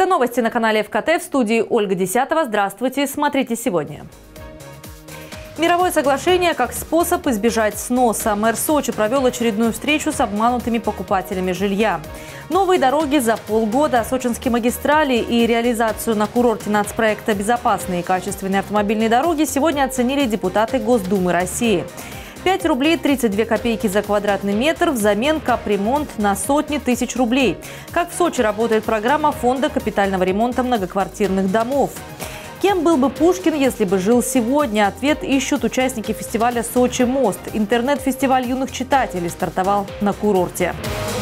Это новости на канале ФКТ. В студии Ольга Десятова. Здравствуйте. Смотрите сегодня. Мировое соглашение как способ избежать сноса. Мэр Сочи провел очередную встречу с обманутыми покупателями жилья. Новые дороги за полгода, сочинские магистрали и реализацию на курорте нацпроекта «Безопасные и качественные автомобильные дороги» сегодня оценили депутаты Госдумы России. 5 рублей 32 копейки за квадратный метр взамен капремонт на сотни тысяч рублей. Как в Сочи работает программа Фонда капитального ремонта многоквартирных домов? Кем был бы Пушкин, если бы жил сегодня? Ответ ищут участники фестиваля «Сочи Мост». Интернет-фестиваль юных читателей стартовал на курорте.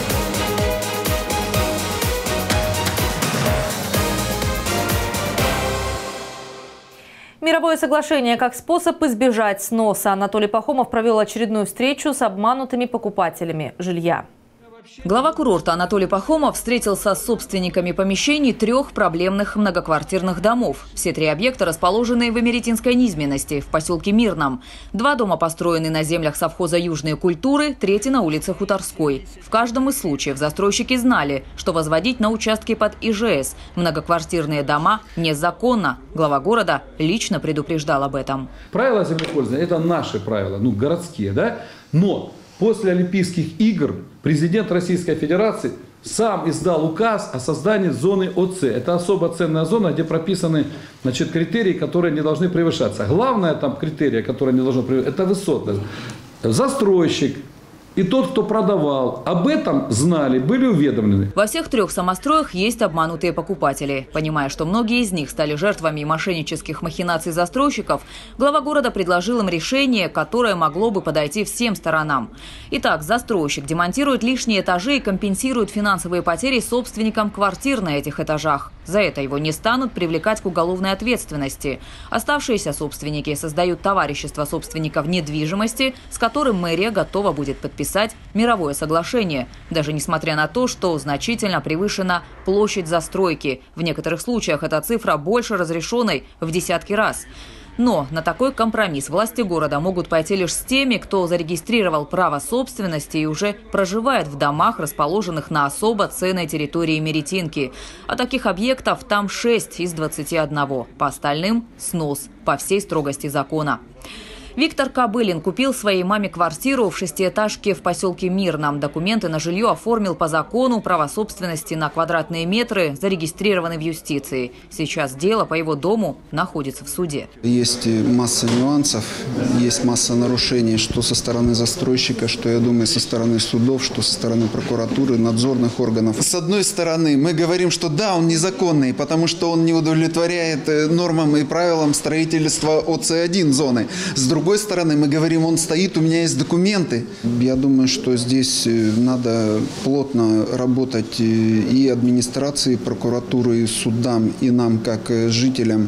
Мировое соглашение как способ избежать сноса. Анатолий Пахомов провел очередную встречу с обманутыми покупателями жилья. Глава курорта Анатолий Пахомов встретился с собственниками помещений 3 проблемных многоквартирных домов. Все 3 объекта расположены в Эмеретинской низменности, в поселке Мирном. 2 дома построены на землях совхоза «Южные культуры», 3 на улице Хуторской. В каждом из случаев застройщики знали, что возводить на участке под ИЖС многоквартирные дома незаконно. Глава города лично предупреждал об этом. Правила землепользования – это наши правила, городские, да? Но после Олимпийских игр президент Российской Федерации сам издал указ о создании зоны ОЦ. Это особо ценная зона, где прописаны критерии, которые не должны превышаться. Главное там критерия, которые не должны превышаться, это высотность. Застройщик и тот, кто продавал, об этом знали, были уведомлены. Во всех 3 самостроях есть обманутые покупатели. Понимая, что многие из них стали жертвами мошеннических махинаций застройщиков, глава города предложил им решение, которое могло бы подойти всем сторонам. Итак, застройщик демонтирует лишние этажи и компенсирует финансовые потери собственникам квартир на этих этажах. За это его не станут привлекать к уголовной ответственности. Оставшиеся собственники создают товарищество собственников недвижимости, с которым мэрия готова будет подписать мировое соглашение, даже несмотря на то, что значительно превышена площадь застройки. В некоторых случаях эта цифра больше разрешенной в десятки раз. Но на такой компромисс власти города могут пойти лишь с теми, кто зарегистрировал право собственности и уже проживает в домах, расположенных на особо ценной территории Эмеретинки. А таких объектов там 6 из 21. По остальным – снос по всей строгости закона. Виктор Кобылин купил своей маме квартиру в 6-этажке в поселке Мирном. Документы на жилье оформил по закону, право собственности на квадратные метры зарегистрированы в юстиции. Сейчас дело по его дому находится в суде. Есть масса нюансов, есть масса нарушений, что со стороны застройщика, что, я думаю, со стороны судов, что со стороны прокуратуры, надзорных органов. С одной стороны, мы говорим, что да, он незаконный, потому что он не удовлетворяет нормам и правилам строительства ОЦ-1 зоны. С другой стороны, мы говорим, он стоит, у меня есть документы. Я думаю, что здесь надо плотно работать и администрации, и прокуратуры, и судам, и нам, как жителям,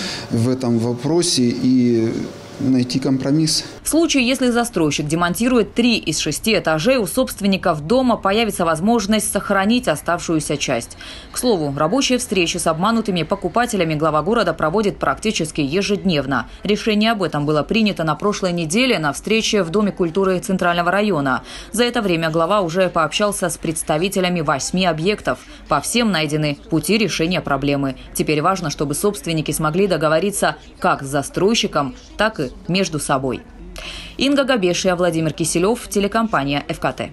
в этом вопросе, и найти компромисс. В случае, если застройщик демонтирует 3 из 6 этажей, у собственников дома появится возможность сохранить оставшуюся часть. К слову, рабочие встречи с обманутыми покупателями глава города проводит практически ежедневно. Решение об этом было принято на прошлой неделе на встрече в Доме культуры Центрального района. За это время глава уже пообщался с представителями 8 объектов. По всем найдены пути решения проблемы. Теперь важно, чтобы собственники смогли договориться как с застройщиком, так и между собой. Инга Габешия, Владимир Киселев, телекомпания ФКТ.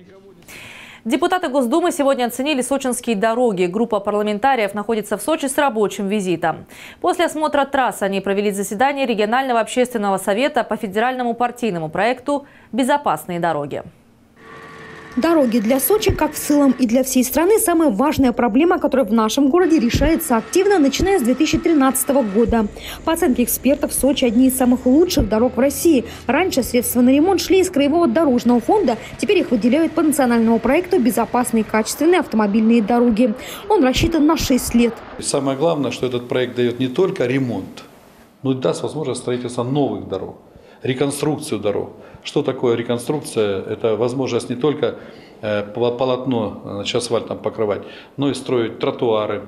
Депутаты Госдумы сегодня оценили сочинские дороги. Группа парламентариев находится в Сочи с рабочим визитом. После осмотра трасс они провели заседание регионального общественного совета по федеральному партийному проекту «Безопасные дороги». Дороги для Сочи, как в целом и для всей страны, самая важная проблема, которая в нашем городе решается активно, начиная с 2013 года. По оценке экспертов, Сочи – одни из самых лучших дорог в России. Раньше средства на ремонт шли из Краевого дорожного фонда, теперь их выделяют по национальному проекту «Безопасные и качественные автомобильные дороги». Он рассчитан на 6 лет. Самое главное, что этот проект дает не только ремонт, но и даст возможность строительства новых дорог, реконструкцию дорог. Что такое реконструкция? Это возможность не только полотно асфальтом покрывать, но и строить тротуары,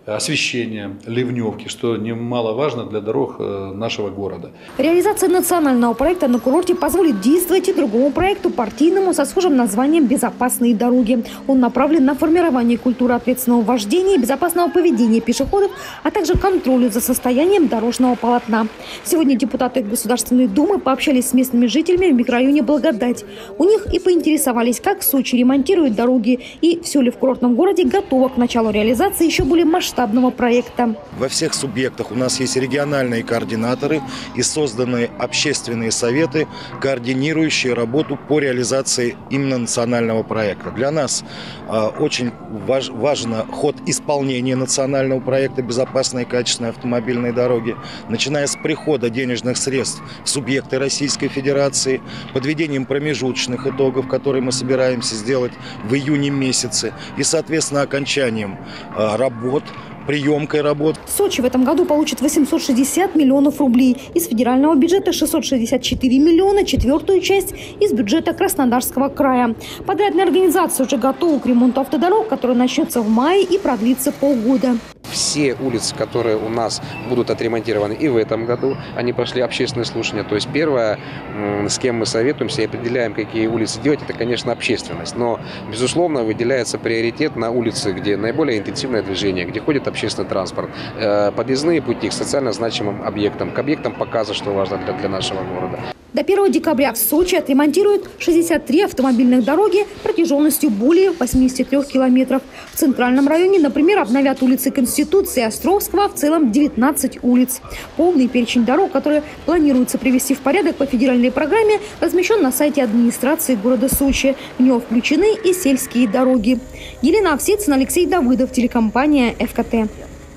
освещения, ливневки, что немаловажно для дорог нашего города. Реализация национального проекта на курорте позволит действовать и другому проекту партийному со схожим названием «Безопасные дороги». Он направлен на формирование культуры ответственного вождения, безопасного поведения пешеходов, а также контролю за состоянием дорожного полотна. Сегодня депутаты Государственной Думы пообщались с местными жителями в микрорайоне Благодать. У них и поинтересовались, как Сочи ремонтирует дороги и все ли в курортном городе готово к началу реализации еще более масштабного проекта. Во всех субъектах у нас есть региональные координаторы и созданы общественные советы, координирующие работу по реализации именно национального проекта. Для нас очень важен ход исполнения национального проекта «Безопасные и качественные автомобильные дороги», начиная с прихода денежных средств в субъекты Российской Федерации, подведением промежуточных итогов, которые мы собираемся сделать в июне месяце, и, соответственно, окончанием работ, приемкой работ. Сочи в этом году получит 860 миллионов рублей. Из федерального бюджета 664 миллиона, четвертую часть из бюджета Краснодарского края. Подрядная организация уже готова к ремонту автодорог, который начнется в мае и продлится полгода. Все улицы, которые у нас будут отремонтированы и в этом году, они прошли общественные слушания. То есть первое, с кем мы советуемся и определяем, какие улицы делать, это, конечно, общественность. Но, безусловно, выделяется приоритет на улицы, где наиболее интенсивное движение, где ходит общественный транспорт, подъездные пути к социально значимым объектам, к объектам показа, что важно для нашего города. До 1 декабря в Сочи отремонтируют 63 автомобильных дороги протяженностью более 83 километров. В центральном районе, например, обновят улицы Конституции, Островского, в целом 19 улиц. Полный перечень дорог, которые планируется привести в порядок по федеральной программе, размещен на сайте администрации города Сочи. В него включены и сельские дороги. Елена Овсецина, Алексей Давыдов, телекомпания ФКТ.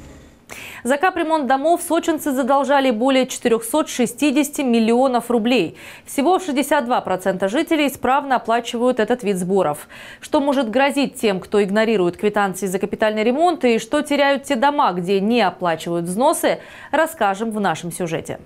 За капремонт домов сочинцы задолжали более 460 миллионов рублей. Всего 62% жителей исправно оплачивают этот вид сборов. Что может грозить тем, кто игнорирует квитанции за капитальный ремонт, и что теряют те дома, где не оплачивают взносы, расскажем в нашем сюжете.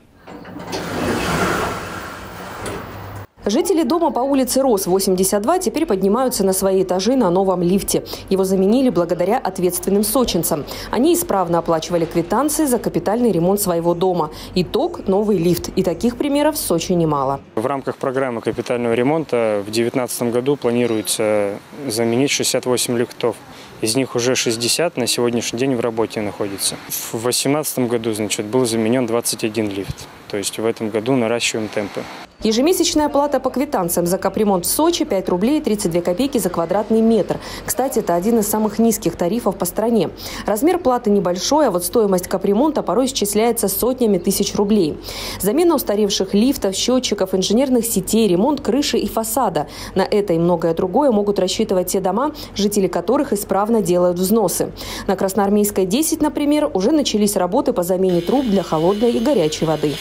Жители дома по улице Рос, 82, теперь поднимаются на свои этажи на новом лифте. Его заменили благодаря ответственным сочинцам. Они исправно оплачивали квитанции за капитальный ремонт своего дома. Итог – новый лифт. И таких примеров в Сочи немало. В рамках программы капитального ремонта в 2019 году планируется заменить 68 лифтов. Из них уже 60 на сегодняшний день в работе находится. В 2018 году, был заменен 21 лифт. То есть в этом году наращиваем темпы. Ежемесячная плата по квитанциям за капремонт в Сочи – 5 рублей 32 копейки за квадратный метр. Кстати, это один из самых низких тарифов по стране. Размер платы небольшой, а вот стоимость капремонта порой исчисляется сотнями тысяч рублей. Замена устаревших лифтов, счетчиков, инженерных сетей, ремонт крыши и фасада. На это и многое другое могут рассчитывать те дома, жители которых исправно делают взносы. На Красноармейской 10, например, уже начались работы по замене труб для холодной и горячей воды.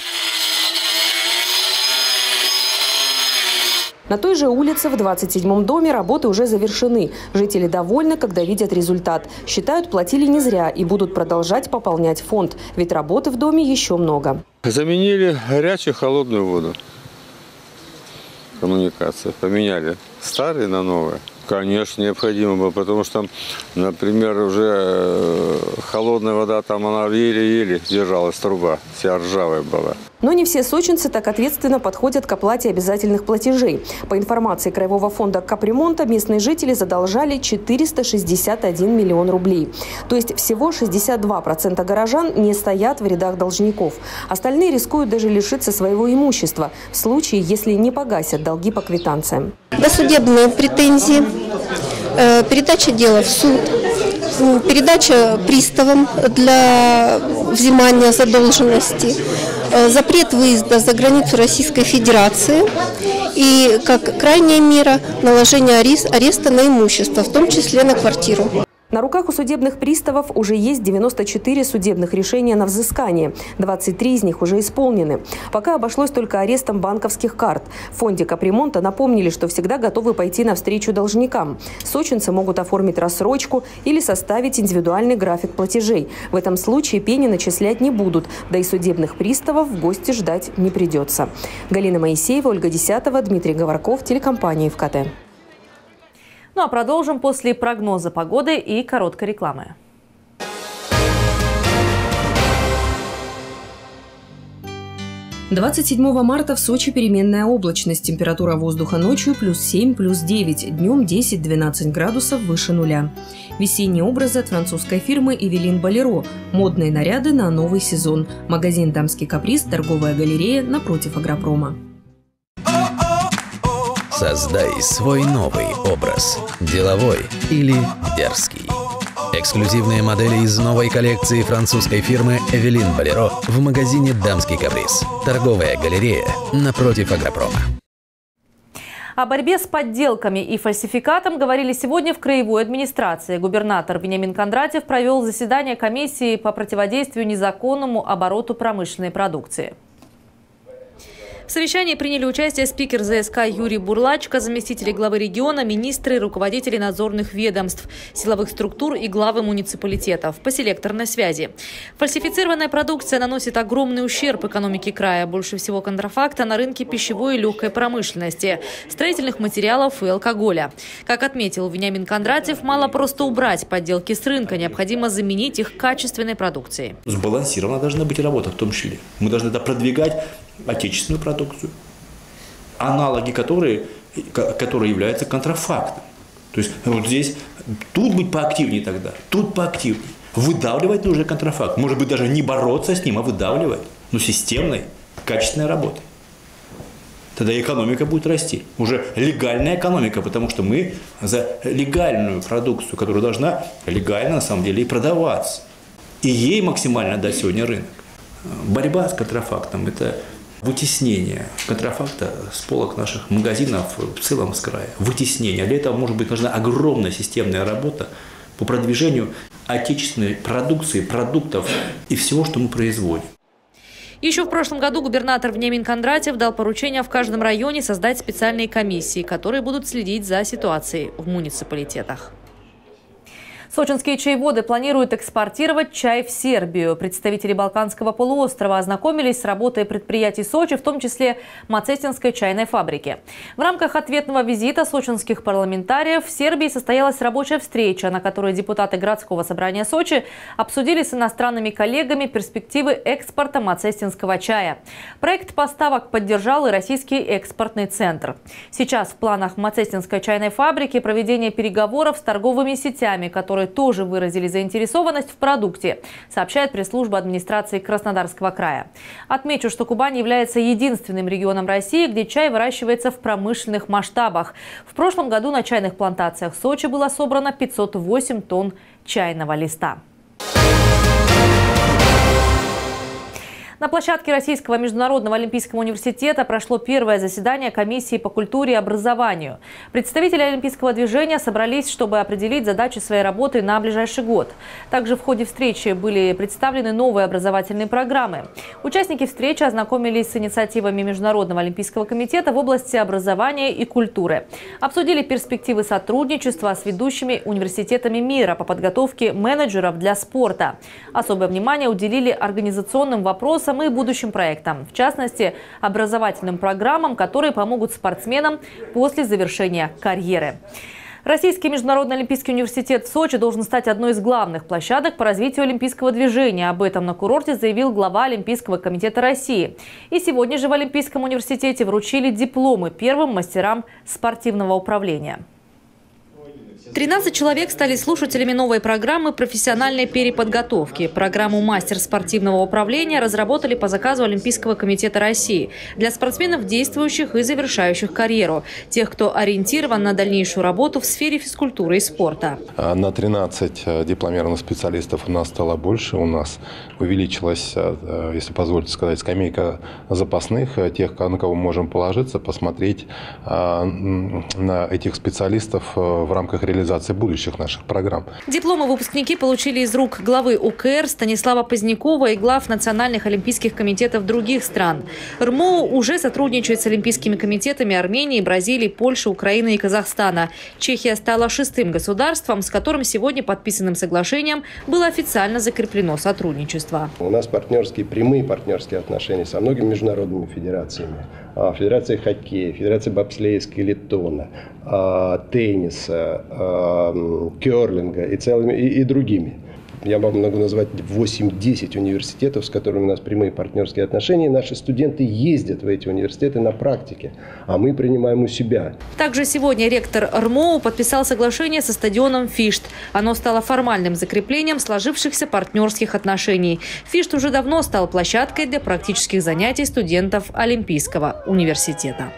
На той же улице в 27-м доме работы уже завершены. Жители довольны, когда видят результат. Считают, платили не зря и будут продолжать пополнять фонд. Ведь работы в доме еще много. Заменили горячую холодную воду. Коммуникация. Поменяли старые на новые. Конечно, необходимо было, потому что, например, уже холодная вода, там она еле-еле держалась, труба, вся ржавая была. Но не все сочинцы так ответственно подходят к оплате обязательных платежей. По информации Краевого фонда капремонта, местные жители задолжали 461 миллион рублей. То есть всего 62% горожан не стоят в рядах должников. Остальные рискуют даже лишиться своего имущества в случае, если не погасят долги по квитанциям. Досудебные претензии, передача дела в суд, передача приставам для взимания задолженности, запрет выезда за границу Российской Федерации и, как крайняя мера, наложение ареста на имущество, в том числе на квартиру. На руках у судебных приставов уже есть 94 судебных решения на взыскание. 23 из них уже исполнены. Пока обошлось только арестом банковских карт. В фонде капремонта напомнили, что всегда готовы пойти навстречу должникам. Сочинцы могут оформить рассрочку или составить индивидуальный график платежей. В этом случае пени начислять не будут, да и судебных приставов в гости ждать не придется. Галина Моисеева, Ольга Десятова, Дмитрий Говорков, телекомпания ФКТ. Ну а продолжим после прогноза погоды и короткой рекламы. 27 марта в Сочи переменная облачность. Температура воздуха ночью +7, +9, днем 10-12 градусов выше нуля. Весенние образы от французской фирмы «Эвелин Болеро». Модные наряды на новый сезон. Магазин «Дамский каприз», торговая галерея напротив Агропрома. Создай свой новый образ. Деловой или дерзкий. Эксклюзивные модели из новой коллекции французской фирмы «Эвелин Болеро» в магазине «Дамский каприз». Торговая галерея напротив Агропрома. О борьбе с подделками и фальсификатом говорили сегодня в краевой администрации. Губернатор Вениамин Кондратьев провел заседание комиссии по противодействию незаконному обороту промышленной продукции. В совещании приняли участие спикер ЗСК Юрий Бурлачко, заместители главы региона, министры, руководители надзорных ведомств, силовых структур и главы муниципалитетов по селекторной связи. Фальсифицированная продукция наносит огромный ущерб экономике края. Больше всего контрафакта на рынке пищевой и легкой промышленности, строительных материалов и алкоголя. Как отметил Вениамин Кондратьев, мало просто убрать подделки с рынка, необходимо заменить их качественной продукцией. Сбалансирована должна быть работа в том числе. Мы должны продвигать отечественную продукцию, аналоги которые являются контрафактом. То есть вот здесь, тут быть поактивнее тогда, тут поактивнее. Выдавливать нужно контрафакт. Может быть, даже не бороться с ним, а выдавливать. Но системной, качественной работой. Тогда экономика будет расти. Уже легальная экономика, потому что мы за легальную продукцию, которая должна легально на самом деле и продаваться. И ей максимально дать сегодня рынок. Борьба с контрафактом – это вытеснение контрафакта с полок наших магазинов в целом с края. Вытеснение. Для этого, может быть, нужна огромная системная работа по продвижению отечественной продукции, продуктов и всего, что мы производим. Еще в прошлом году губернатор Вениамин Кондратьев дал поручение в каждом районе создать специальные комиссии, которые будут следить за ситуацией в муниципалитетах. Сочинские чаеводы планируют экспортировать чай в Сербию. Представители Балканского полуострова ознакомились с работой предприятий Сочи, в том числе Мацестинской чайной фабрики. В рамках ответного визита сочинских парламентариев в Сербии состоялась рабочая встреча, на которой депутаты городского собрания Сочи обсудили с иностранными коллегами перспективы экспорта мацестинского чая. Проект поставок поддержал и Российский экспортный центр. Сейчас в планах Мацестинской чайной фабрики проведение переговоров с торговыми сетями, которые тоже выразили заинтересованность в продукте, сообщает пресс-служба администрации Краснодарского края. Отмечу, что Кубань является единственным регионом России, где чай выращивается в промышленных масштабах. В прошлом году на чайных плантациях Сочи было собрано 508 тонн чайного листа. На площадке Российского международного олимпийского университета прошло первое заседание комиссии по культуре и образованию. Представители олимпийского движения собрались, чтобы определить задачи своей работы на ближайший год. Также в ходе встречи были представлены новые образовательные программы. Участники встречи ознакомились с инициативами Международного олимпийского комитета в области образования и культуры. Обсудили перспективы сотрудничества с ведущими университетами мира по подготовке менеджеров для спорта. Особое внимание уделили организационным вопросам и будущим проектам, в частности, образовательным программам, которые помогут спортсменам после завершения карьеры. Российский международный олимпийский университет в Сочи должен стать одной из главных площадок по развитию олимпийского движения. Об этом на курорте заявил глава Олимпийского комитета России. И сегодня же в Олимпийском университете вручили дипломы первым мастерам спортивного управления. 13 человек стали слушателями новой программы профессиональной переподготовки. Программу «Мастер спортивного управления» разработали по заказу Олимпийского комитета России для спортсменов, действующих и завершающих карьеру, тех, кто ориентирован на дальнейшую работу в сфере физкультуры и спорта. На 13 дипломированных специалистов у нас стало больше. У нас увеличилась, если позволите сказать, скамейка запасных, тех, на кого мы можем положиться, посмотреть на этих специалистов в рамках реализации будущих наших программ. Дипломы выпускники получили из рук главы УКР Станислава Позднякова и глав национальных олимпийских комитетов других стран. РМО уже сотрудничает с олимпийскими комитетами Армении, Бразилии, Польши, Украины и Казахстана. Чехия стала 6-м государством, с которым сегодня подписанным соглашением было официально закреплено сотрудничество. У нас прямые партнерские отношения со многими международными федерациями. Федерация хоккея, Федерация бобслея и скелетона, тенниса, керлинга и другими. я вам могу назвать 8-10 университетов, с которыми у нас прямые партнерские отношения. Наши студенты ездят в эти университеты на практике, а мы принимаем у себя. Также сегодня ректор РМОУ подписал соглашение со стадионом «Фишт». Оно стало формальным закреплением сложившихся партнерских отношений. «Фишт» уже давно стал площадкой для практических занятий студентов Олимпийского университета.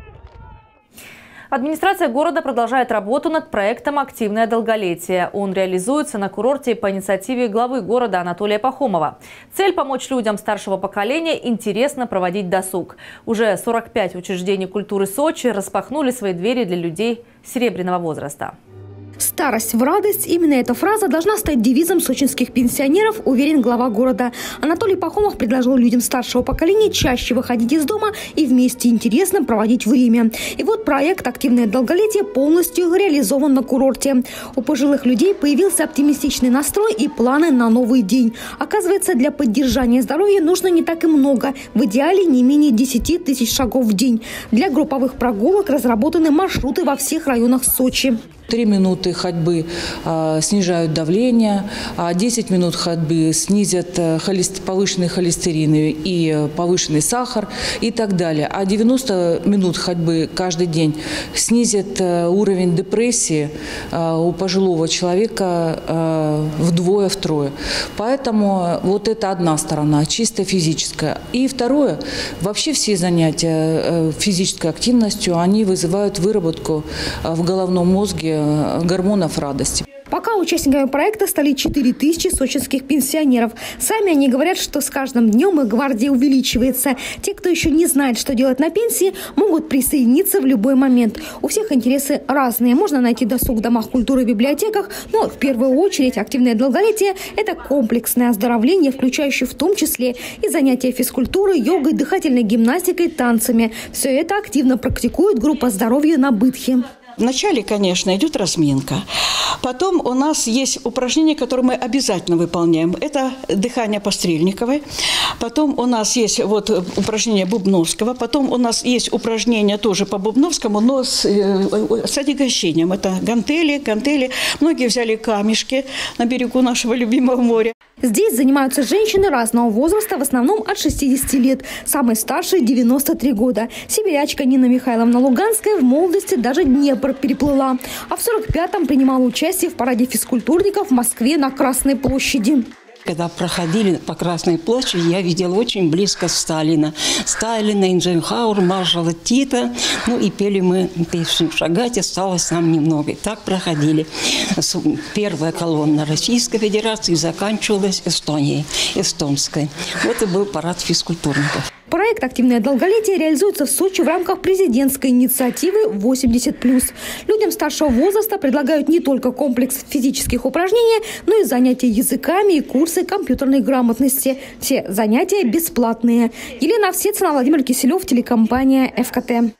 Администрация города продолжает работу над проектом «Активное долголетие». Он реализуется на курорте по инициативе главы города Анатолия Пахомова. Цель – помочь людям старшего поколения интересно проводить досуг. Уже 45 учреждений культуры Сочи распахнули свои двери для людей серебряного возраста. «Старость в радость» – именно эта фраза должна стать девизом сочинских пенсионеров, уверен глава города. Анатолий Пахомов предложил людям старшего поколения чаще выходить из дома и вместе интересно проводить время. И вот проект «Активное долголетие» полностью реализован на курорте. У пожилых людей появился оптимистичный настрой и планы на новый день. Оказывается, для поддержания здоровья нужно не так и много. В идеале не менее 10 тысяч шагов в день. Для групповых прогулок разработаны маршруты во всех районах Сочи. 3 минуты ходьбы снижают давление, 10 минут ходьбы снизят повышенный холестерин и повышенный сахар и так далее. А 90 минут ходьбы каждый день снизит уровень депрессии у пожилого человека вдвое-втрое. Поэтому вот это одна сторона, чисто физическая. И второе, вообще все занятия физической активностью, они вызывают выработку в головном мозге гормонов радости. Пока участниками проекта стали 4000 сочинских пенсионеров. Сами они говорят, что с каждым днем их гвардия увеличивается. Те, кто еще не знает, что делать на пенсии, могут присоединиться в любой момент. У всех интересы разные. Можно найти досуг в домах культуры и библиотеках, но в первую очередь активное долголетие – это комплексное оздоровление, включающее в том числе и занятия физкультурой, йогой, дыхательной гимнастикой, танцами. Все это активно практикует группа здоровья на Бытхе. Вначале, конечно, идет разминка. Потом у нас есть упражнения, которые мы обязательно выполняем. Это дыхание по Стрельниковой. Потом у нас есть упражнение Бубновского. Потом у нас есть упражнения тоже по Бубновскому, но с отягощением. Это гантели. Многие взяли камешки на берегу нашего любимого моря. Здесь занимаются женщины разного возраста, в основном от 60 лет. Самой старшей – 93 года. Сибирячка Нина Михайловна Луганская в молодости даже Днепр переплыла. А в 45-м принимала участие в параде физкультурников в Москве на Красной площади. Когда проходили по Красной площади, я видела очень близко Сталина, Эйнзенхауэр, маршала Тита. И пели мы песню «Шагать осталось нам немного». И так проходили. Первая колонна Российской Федерации заканчивалась эстонской. Вот и был парад физкультурников. Проект «Активное долголетие» реализуется в Сочи в рамках президентской инициативы 80+. Людям старшего возраста предлагают не только комплекс физических упражнений, но и занятия языками и курсы компьютерной грамотности. Все занятия бесплатные. Елена Овсецина, Владимир Киселев, телекомпания ФКТ.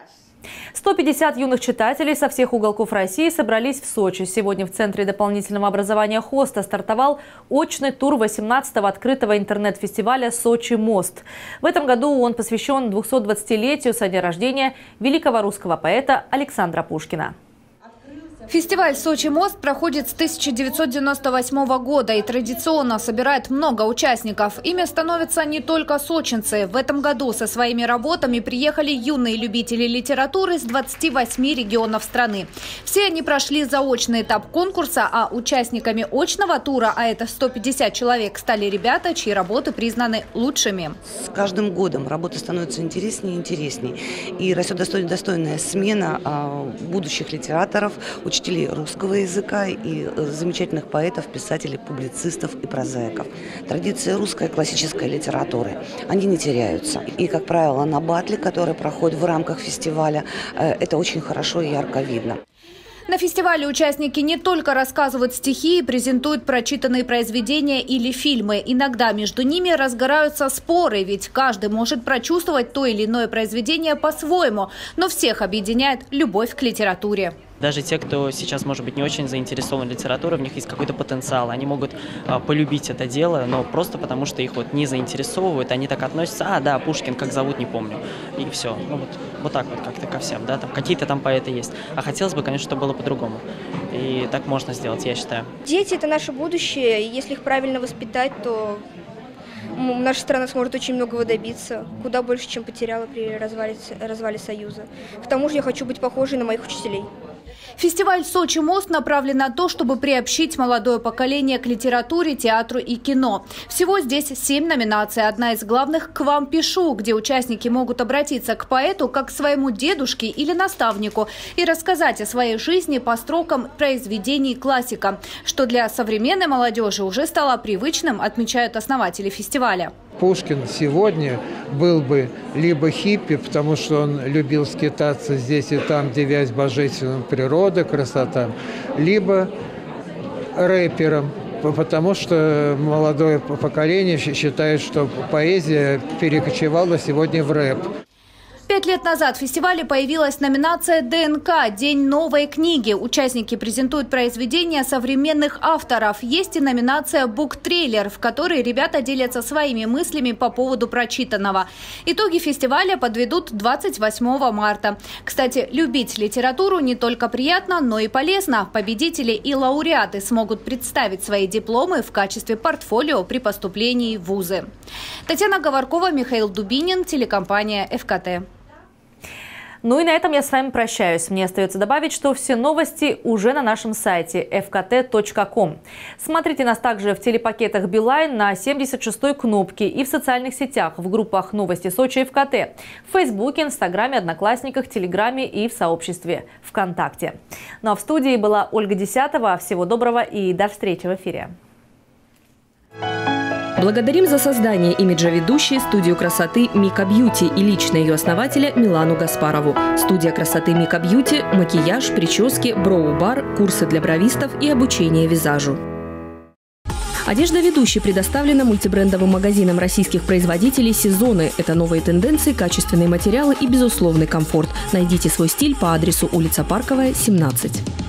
150 юных читателей со всех уголков России собрались в Сочи. Сегодня в Центре дополнительного образования ХОСТа стартовал очный тур 18-го открытого интернет-фестиваля «Сочи Мост». В этом году он посвящен 220-летию со дня рождения великого русского поэта Александра Пушкина. Фестиваль «Сочи Мост» проходит с 1998 года и традиционно собирает много участников. Ими становятся не только сочинцы. В этом году со своими работами приехали юные любители литературы с 28 регионов страны. Все они прошли заочный этап конкурса, а участниками очного тура, а это 150 человек, стали ребята, чьи работы признаны лучшими. С каждым годом работа становится интереснее и интереснее. И растет достойная смена будущих литераторов, учителей русского языка и замечательных поэтов, писателей, публицистов и прозаиков. Традиции русской классической литературы, они не теряются. И, как правило, на батле, который проходит в рамках фестиваля, это очень хорошо и ярко видно. На фестивале участники не только рассказывают стихи и презентуют прочитанные произведения или фильмы. Иногда между ними разгораются споры, ведь каждый может прочувствовать то или иное произведение по-своему. Но всех объединяет любовь к литературе. Даже те, кто сейчас, может быть, не очень заинтересован литературой, в них есть какой-то потенциал, они могут полюбить это дело, но просто потому, что их вот не заинтересовывают, они так относятся: да, Пушкин, как зовут, не помню, и все. Ну вот так вот как-то ко всем, да, там какие-то там поэты есть. А хотелось бы, конечно, чтобы было по-другому. И так можно сделать, я считаю. Дети – это наше будущее, и если их правильно воспитать, то наша страна сможет очень многого добиться, куда больше, чем потеряла при развале Союза. К тому же я хочу быть похожей на моих учителей. Фестиваль «Сочи Мост» направлен на то, чтобы приобщить молодое поколение к литературе, театру и кино. Всего здесь 7 номинаций. Одна из главных – «К вам пишу», где участники могут обратиться к поэту как к своему дедушке или наставнику и рассказать о своей жизни по строкам произведений классика, что для современной молодежи уже стало привычным, отмечают основатели фестиваля. Пушкин сегодня был бы либо хиппи, потому что он любил скитаться здесь и там, девясь божественным природа, красота, либо рэпером, потому что молодое поколение считает, что поэзия перекочевала сегодня в рэп. 5 лет назад в фестивале появилась номинация «ДНК. День новой книги». Участники презентуют произведения современных авторов. Есть и номинация «Буктрейлер», в которой ребята делятся своими мыслями по поводу прочитанного. Итоги фестиваля подведут 28 марта. Кстати, любить литературу не только приятно, но и полезно. Победители и лауреаты смогут представить свои дипломы в качестве портфолио при поступлении в вузы. Татьяна Говоркова, Михаил Дубинин, телекомпания «ФКТ». Ну и на этом я с вами прощаюсь. Мне остается добавить, что все новости уже на нашем сайте fkt.com. Смотрите нас также в телепакетах Билайн на 76-й кнопке и в социальных сетях в группах «Новости Сочи» и ФКТ, в Фейсбуке, Инстаграме, Одноклассниках, Телеграме и в сообществе ВКонтакте. Ну а в студии была Ольга Десятова. Всего доброго и до встречи в эфире. Благодарим за создание имиджа ведущей студию красоты Мика Бьюти и лично ее основателя Милану Гаспарову. Студия красоты Мика Бьюти – макияж, прически, броу-бар, курсы для бровистов и обучение визажу. Одежда ведущей предоставлена мультибрендовым магазином российских производителей «Сезоны». Это новые тенденции, качественные материалы и безусловный комфорт. Найдите свой стиль по адресу улица Парковая, 17.